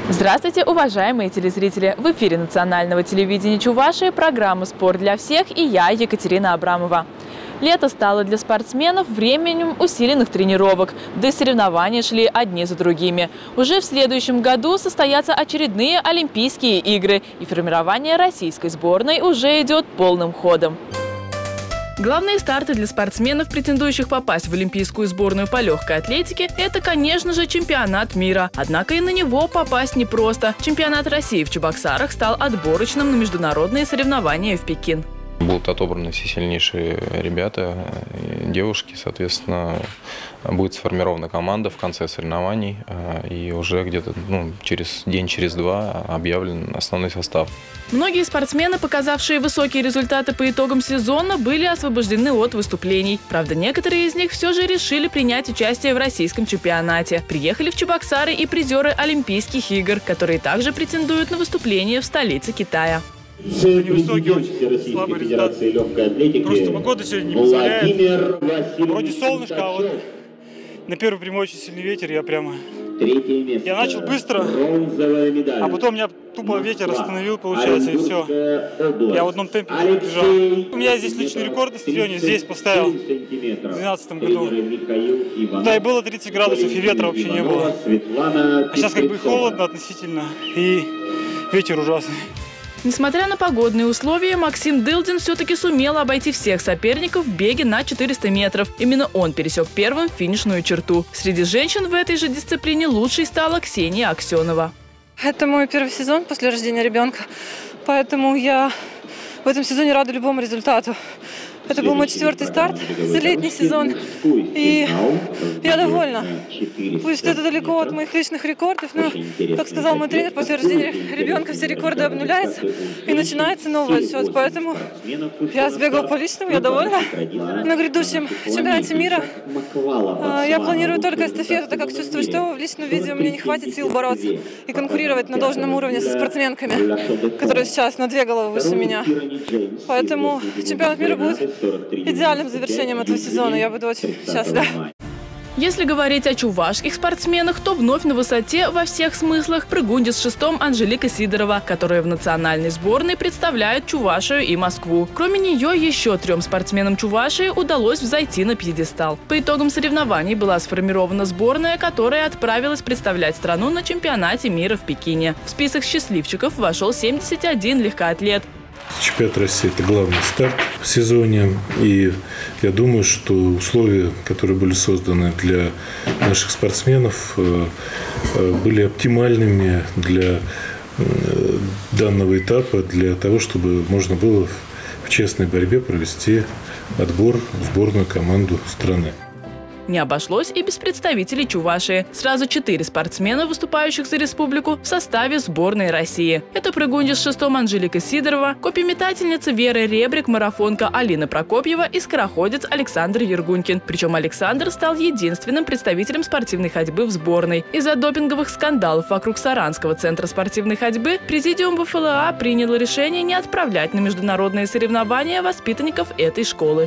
Здравствуйте, уважаемые телезрители! В эфире национального телевидения Чувашии программа «Спорт для всех» и я, Екатерина Абрамова. Лето стало для спортсменов временем усиленных тренировок, да и соревнования шли одни за другими. Уже в следующем году состоятся очередные Олимпийские игры, и формирование российской сборной уже идет полным ходом. Главные старты для спортсменов, претендующих попасть в олимпийскую сборную по легкой атлетике, это, конечно же, чемпионат мира. Однако и на него попасть непросто. Чемпионат России в Чебоксарах стал отборочным на международные соревнования в Пекин. Будут отобраны все сильнейшие ребята, девушки, соответственно, будет сформирована команда в конце соревнований, и уже где-то через день, через два объявлен основной состав. Многие спортсмены, показавшие высокие результаты по итогам сезона, были освобождены от выступлений. Правда, некоторые из них все же решили принять участие в российском чемпионате. Приехали в Чебоксары и призеры Олимпийских игр, которые также претендуют на выступление в столице Китая. Невысокий, очень слабый результат. Просто погода сегодня не позволяет. Вроде солнышко, а вот на первой прямой очень сильный ветер, я начал быстро, а потом меня тупо ветер остановил, получается, и все. Я в одном темпе не побежал. У меня здесь личный рекорд на стадионе, здесь поставил в 2012 году. Да, и было 30 градусов, и ветра вообще не было. А сейчас как бы холодно относительно, и ветер ужасный. Несмотря на погодные условия, Максим Дылдин все-таки сумел обойти всех соперников в беге на 400 метров. Именно он пересек первым финишную черту. Среди женщин в этой же дисциплине лучшей стала Ксения Аксенова. Это мой первый сезон после рождения ребенка, поэтому я в этом сезоне рада любому результату. Это был мой 4-й старт за летний сезон, и я довольна. Пусть это далеко от моих личных рекордов, но, как сказал мой тренер, после рождения ребенка все рекорды обнуляются и начинается новый отсчет. Поэтому я сбегала по личному, я довольна. На грядущем чемпионате мира я планирую только эстафету, так как чувствую, что в личном виде мне не хватит сил бороться и конкурировать на должном уровне со спортсменками, которые сейчас на 2 головы выше меня. Поэтому чемпионат мира будет идеальным завершением этого сезона. Я буду очень счастлива. Если говорить о чувашских спортсменах, то вновь на высоте во всех смыслах прыгунья с шестом Анжелика Сидорова, которая в национальной сборной представляет Чувашию и Москву. Кроме нее, еще 3 спортсменам Чувашии удалось взойти на пьедестал. По итогам соревнований была сформирована сборная, которая отправилась представлять страну на чемпионате мира в Пекине. В список счастливчиков вошел 71 легкоатлет. Чемпионат России – это главный старт в сезоне, и я думаю, что условия, которые были созданы для наших спортсменов, были оптимальными для данного этапа, для того, чтобы можно было в честной борьбе провести отбор в сборную команду страны. Не обошлось и без представителей Чувашии. Сразу 4 спортсмена, выступающих за республику, в составе сборной России. Это прыгунья с шестом Анжелика Сидорова, копьеметательница Вера Ребрик, марафонка Алина Прокопьева и скороходец Александр Ергунькин. Причем Александр стал единственным представителем спортивной ходьбы в сборной. Из-за допинговых скандалов вокруг Саранского центра спортивной ходьбы президиум ВФЛА принял решение не отправлять на международные соревнования воспитанников этой школы.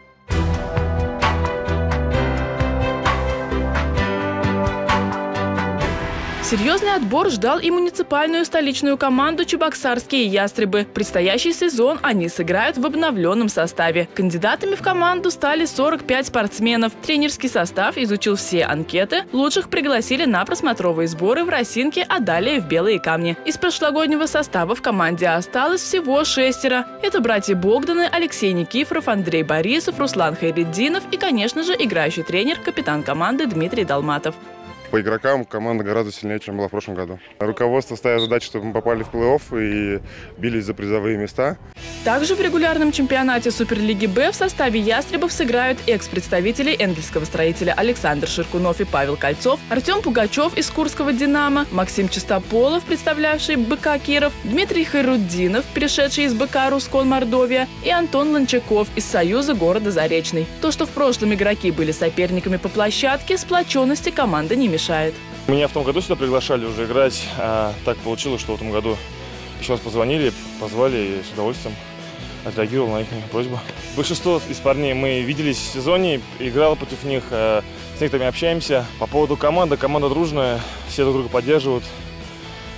Серьезный отбор ждал и муниципальную столичную команду «Чебоксарские ястребы». Предстоящий сезон они сыграют в обновленном составе. Кандидатами в команду стали 45 спортсменов. Тренерский состав изучил все анкеты. Лучших пригласили на просмотровые сборы в Росинке, а далее в Белые Камни. Из прошлогоднего состава в команде осталось всего 6. Это братья Богданы, Алексей Никифоров, Андрей Борисов, Руслан Хайретдинов и, конечно же, играющий тренер, капитан команды Дмитрий Долматов. По игрокам команда гораздо сильнее, чем была в прошлом году. Руководство ставило задачу, чтобы мы попали в плей-офф и бились за призовые места. Также в регулярном чемпионате Суперлиги Б в составе ястребов сыграют экс-представители энгельского строителя Александр Ширкунов и Павел Кольцов, Артем Пугачев из Курского «Динамо», Максим Чистополов, представлявший БК Киров, Дмитрий Хайруддинов, перешедший из БК Рускон Мордовия, и Антон Ланчаков из Союза города Заречный. То, что в прошлом игроки были соперниками по площадке, сплоченности команды не мешает. Меня в том году сюда приглашали уже играть, а так получилось, что в этом году еще раз позвонили, позвали и с удовольствием отреагировал на их просьбу. Большинство из парней мы виделись в сезоне, играл против них, с некоторыми общаемся. По поводу команды, команда дружная, все друг друга поддерживают.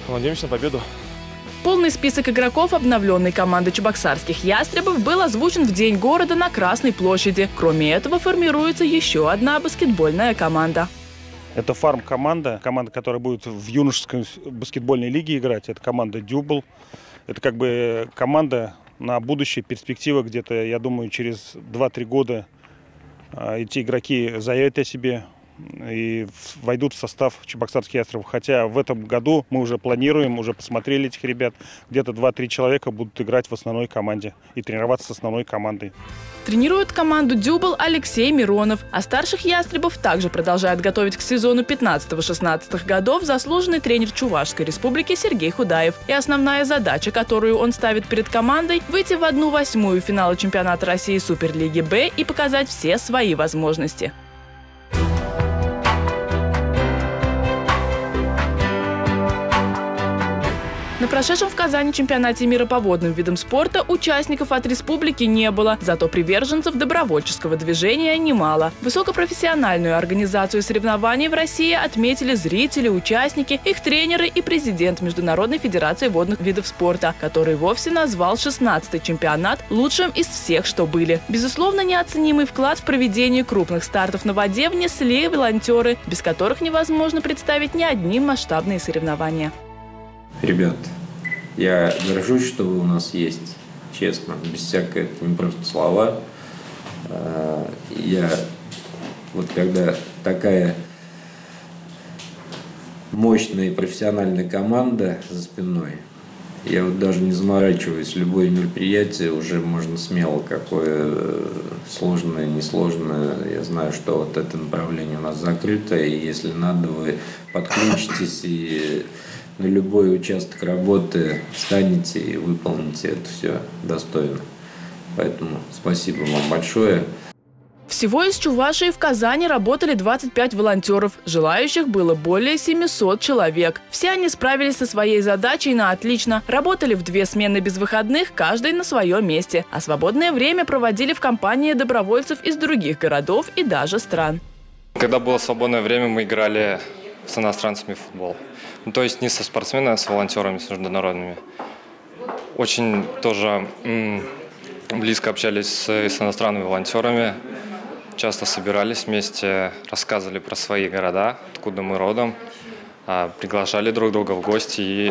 Надеемся на победу. Полный список игроков обновленной команды чебоксарских ястребов был озвучен в День города на Красной площади. Кроме этого, формируется еще одна баскетбольная команда. Это фарм-команда, которая будет в юношеской баскетбольной лиге играть. Это команда «Дюбл». Это как бы команда на будущее, перспектива где-то, я думаю, через 2-3 года эти игроки заявят о себе и войдут в состав чебоксарских ястребов. Хотя в этом году мы уже планируем, уже посмотрели этих ребят. Где-то 2-3 человека будут играть в основной команде и тренироваться с основной командой. Тренирует команду «Дюбл» Алексей Миронов. А старших ястребов также продолжает готовить к сезону 15-16 годов заслуженный тренер Чувашской республики Сергей Худаев. И основная задача, которую он ставит перед командой – выйти в 1/8 финала чемпионата России Суперлиги Б и показать все свои возможности. На прошедшем в Казани чемпионате мира по водным видам спорта участников от республики не было, зато приверженцев добровольческого движения немало. Высокопрофессиональную организацию соревнований в России отметили зрители, участники, их тренеры и президент Международной федерации водных видов спорта, который вовсе назвал 16-й чемпионат лучшим из всех, что были. Безусловно, неоценимый вклад в проведение крупных стартов на воде внесли волонтеры, без которых невозможно представить ни одни масштабные соревнования. Ребят, я горжусь, что вы у нас есть, честно, без всякой, это не просто слова. Я вот когда такая мощная и профессиональная команда за спиной, я вот даже не заморачиваюсь, любое мероприятие уже можно смело, какое сложное, несложное. Я знаю, что вот это направление у нас закрыто, и если надо, вы подключитесь и на любой участок работы встанете и выполните это все достойно. Поэтому спасибо вам большое. Всего из Чувашии в Казани работали 25 волонтеров. Желающих было более 700 человек. Все они справились со своей задачей на отлично. Работали в 2 смены без выходных, каждый на своем месте. А свободное время проводили в компании добровольцев из других городов и даже стран. Когда было свободное время, мы играли с иностранцами в футбол. Ну, то есть не со спортсменами, а с волонтерами, с международными. Очень тоже близко общались с иностранными волонтерами. Часто собирались вместе, рассказывали про свои города, откуда мы родом, приглашали друг друга в гости и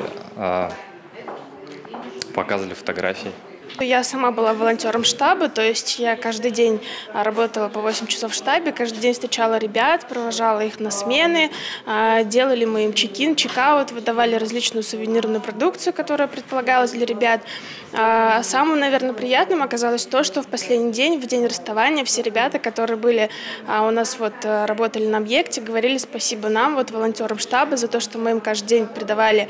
показывали фотографии. Я сама была волонтером штаба, то есть я каждый день работала по 8 часов в штабе, каждый день встречала ребят, провожала их на смены, делали мы им чек-ин, чек-аут, выдавали различную сувенирную продукцию, которая предполагалась для ребят. Самым, наверное, приятным оказалось то, что в последний день, в день расставания, все ребята, которые были у нас работали на объекте, говорили спасибо нам, волонтерам штаба, за то, что мы им каждый день придавали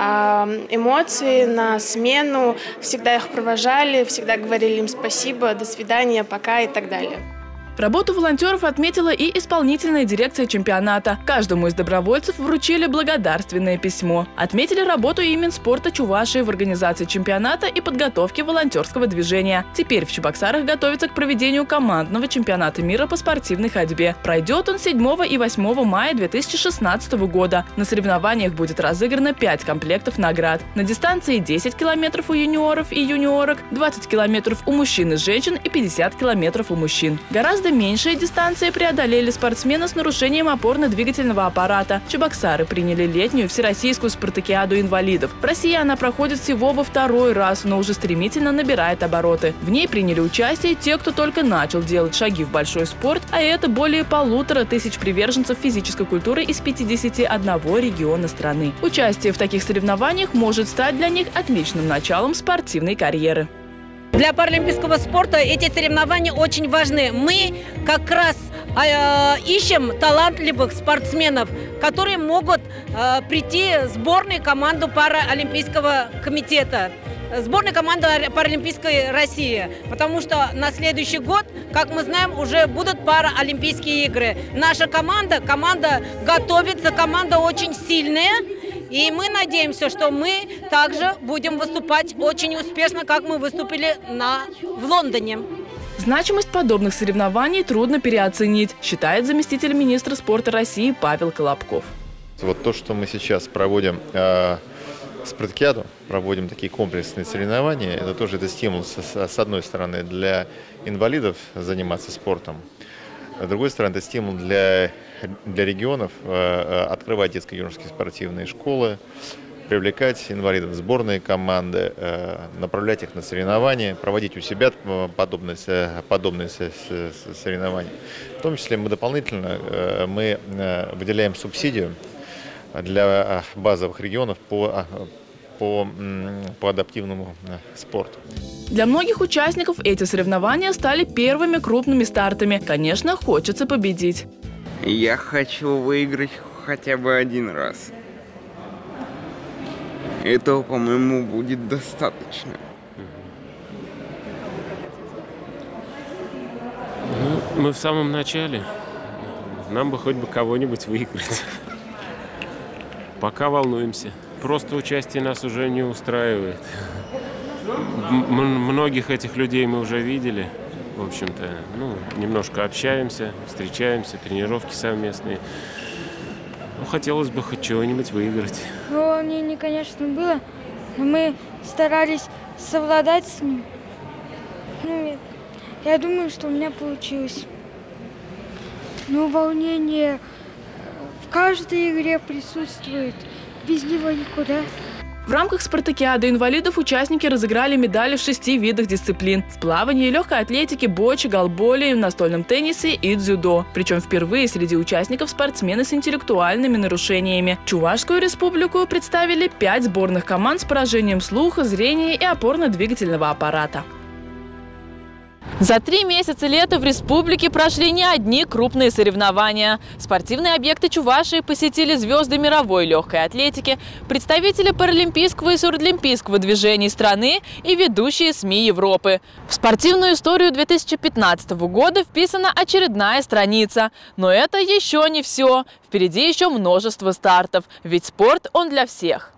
эмоции на смену, всегда их провожали, всегда говорили им спасибо, до свидания, пока и так далее. Работу волонтеров отметила и исполнительная дирекция чемпионата. Каждому из добровольцев вручили благодарственное письмо. Отметили работу и Минспорта Чувашии в организации чемпионата и подготовке волонтерского движения. Теперь в Чебоксарах готовится к проведению командного чемпионата мира по спортивной ходьбе. Пройдет он 7 и 8 мая 2016 года. На соревнованиях будет разыграно 5 комплектов наград. На дистанции 10 километров у юниоров и юниорок, 20 километров у мужчин и женщин и 50 километров у мужчин. Гораздо меньшие дистанции преодолели спортсмены с нарушением опорно-двигательного аппарата. Чебоксары приняли летнюю всероссийскую спартакиаду инвалидов. В России она проходит всего во 2-й раз, но уже стремительно набирает обороты. В ней приняли участие те, кто только начал делать шаги в большой спорт, а это более 1500 приверженцев физической культуры из 51 региона страны. Участие в таких соревнованиях может стать для них отличным началом спортивной карьеры. Для паралимпийского спорта эти соревнования очень важны. Мы как раз ищем талантливых спортсменов, которые могут прийти в сборную команду Паралимпийского комитета, сборная команда Паралимпийской России, потому что на следующий год, как мы знаем, уже будут Паралимпийские игры. Наша команда готовится, команда очень сильная. И мы надеемся, что мы также будем выступать очень успешно, как мы выступили в Лондоне. Значимость подобных соревнований трудно переоценить, считает заместитель министра спорта России Павел Колобков. Вот то, что мы сейчас проводим спартакиаду, проводим такие комплексные соревнования. Это тоже стимул, с одной стороны, для инвалидов заниматься спортом. С другой стороны, это стимул для регионов открывать детско-юношеские спортивные школы, привлекать инвалидов в сборные команды, направлять их на соревнования, проводить у себя подобные соревнования. В том числе мы дополнительно выделяем субсидию для базовых регионов по адаптивному спорту. Для многих участников эти соревнования стали первыми крупными стартами. Конечно, хочется победить. Я хочу выиграть хотя бы один раз. Этого, по-моему, будет достаточно. Ну, мы в самом начале. Нам бы хоть бы кого-нибудь выиграть. Пока волнуемся. Просто участие нас уже не устраивает. Многих этих людей мы уже видели. В общем-то, немножко общаемся, встречаемся, тренировки совместные. Хотелось бы хоть чего-нибудь выиграть. Волнение, конечно, было, но мы старались совладать с ним. Я думаю, что у меня получилось. Волнение в каждой игре присутствует, без него никуда. В рамках спартакиады инвалидов участники разыграли медали в 6 видах дисциплин – в плавании, легкой атлетике, боче, голболе, настольном теннисе и дзюдо. Причем впервые среди участников спортсмены с интеллектуальными нарушениями. Чувашскую республику представили 5 сборных команд с поражением слуха, зрения и опорно-двигательного аппарата. За 3 месяца лета в республике прошли не одни крупные соревнования. Спортивные объекты Чувашии посетили звезды мировой легкой атлетики, представители паралимпийского и сурдлимпийского движений страны и ведущие СМИ Европы. В спортивную историю 2015 года вписана очередная страница. Но это еще не все. Впереди еще множество стартов, ведь спорт он для всех.